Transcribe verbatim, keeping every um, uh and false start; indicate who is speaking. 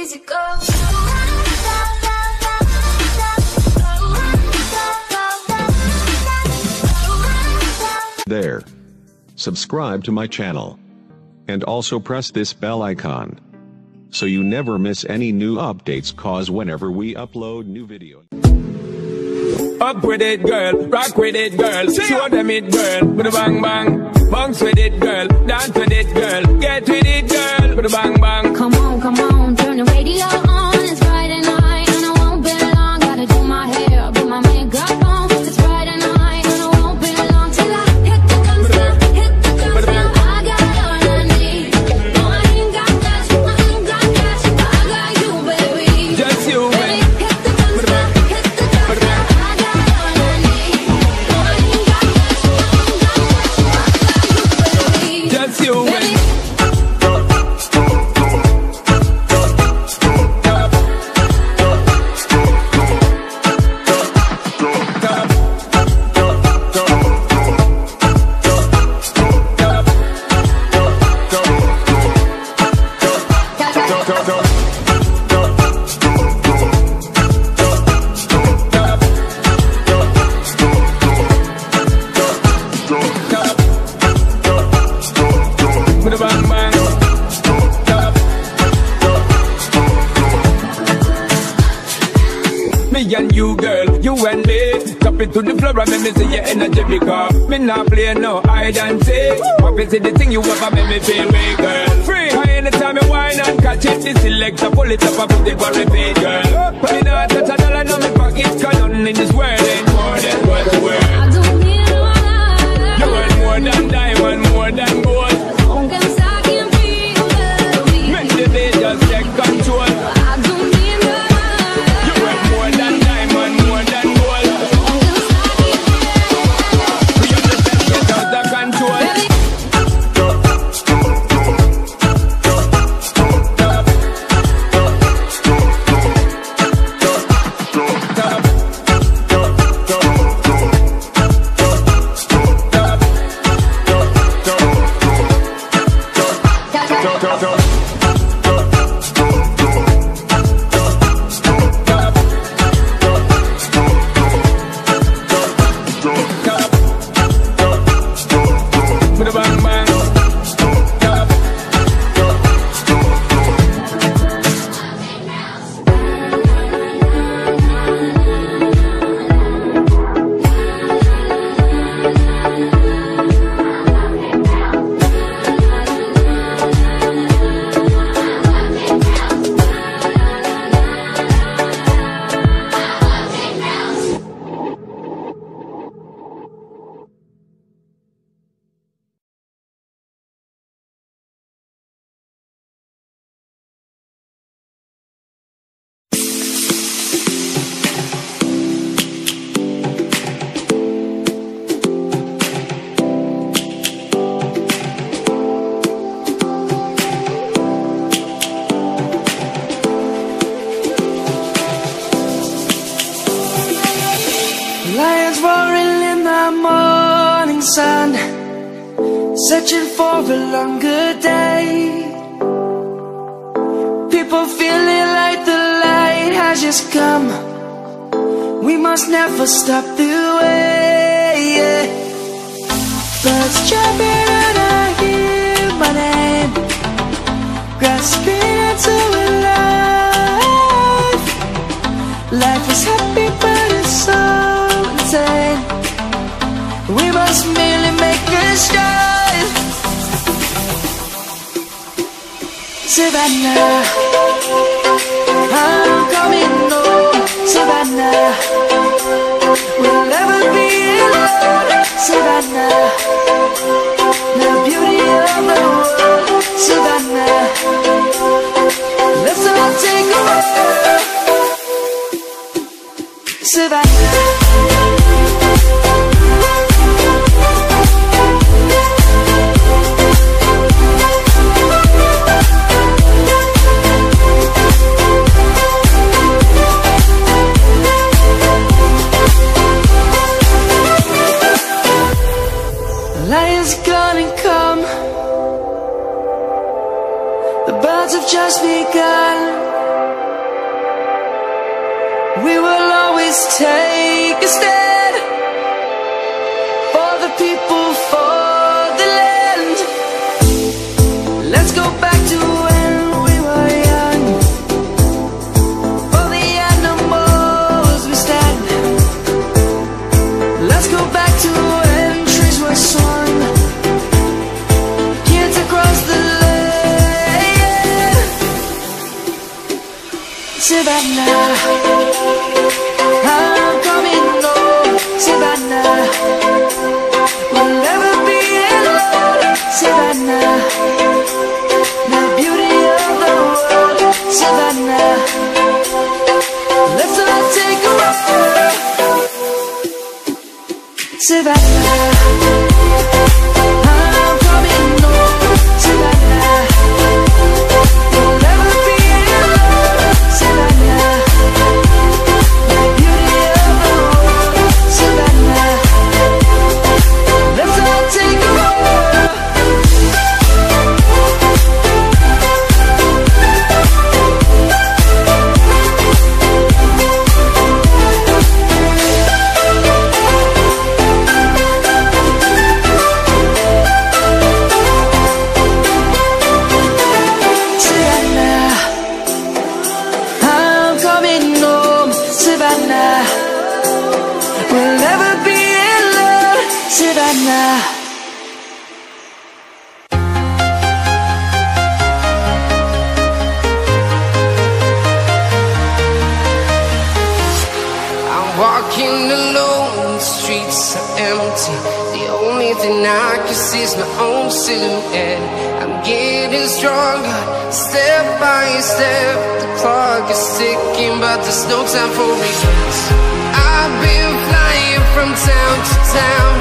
Speaker 1: easy go.
Speaker 2: There. Subscribe to my channel. And also press this bell icon, so you never miss any new updates, cause whenever we upload new videos.
Speaker 3: Up with it, girl, rock with it, girl, show them it, girl, with a bang bang. Bounce with it, girl, dance with it, girl, get with it, girl, with a bang bang.
Speaker 1: Come on, come on, turn the radio on. It's Friday night and I won't be long. Gotta do my hair, put my makeup on. It's Friday night and I won't be long till I hit the dance floor, hit the dance floor. I got all I need. No, I ain't got cash, I ain't got cash, but I got you, baby.
Speaker 3: Just you,
Speaker 1: baby. Hit the dance floor, hit the dance floor. I got all I need. No, I ain't got cash, I ain't got cash, but I got you, baby.
Speaker 3: Just you, baby. Me and you, girl, you and me. Top it to the floor and make me see your energy, because me not play no hide and seek. What is it, the thing you ever make me feel way, girl? Free. I anytime you whine and catch it, this selector pull it up and put it for repeat, girl. But me not touch a dollar, now me pocket, cause nothing in this world ain't more than what you worth.
Speaker 1: I don't need no one.
Speaker 3: You worth more than diamond, more than gold.
Speaker 1: Aunque me saquen frío de mí.
Speaker 3: Make the day just take control.
Speaker 1: I don't need no one.
Speaker 3: You worth more than diamond, more than gold.
Speaker 1: Aunque me saquen frío.
Speaker 3: We understand, get out of control.
Speaker 1: Baby.
Speaker 3: With a bang bang.
Speaker 4: Lions roaring in the morning sun, searching for a longer day. People feeling like the light has just come. We must never stop the way. Birds jumping and I hear my name, grasping into a life. Life is happy but it's so insane. We must merely make a start. Savannah, I'm coming home. Savannah, we'll never be alone. Savannah, the beauty of the world. Savannah, let's all take a walk. Savannah. Lion's gonna come. The birds have just begun. we will always take a stand for the people, for the land. Let's go back to when we were young. For the animals we stand. Let's go back to when trees were swung. Kids across the land. Savannah, I'm coming home. Savannah, we'll never be alone. Savannah, the beauty of the world. Savannah, let's all take a ride. Savannah, I'm coming home. Savannah, we'll never be alone. Savannah, the beauty of the world. Savannah, let's all take a ride. Savannah, I'm coming home. Savannah, we'll never be alone. Savannah.
Speaker 5: I'm walking alone, the streets are empty. The only thing I can see is my own silhouette. I'm getting stronger, step by step. The clock is ticking, but there's no time for regrets. I've been flying from town to town,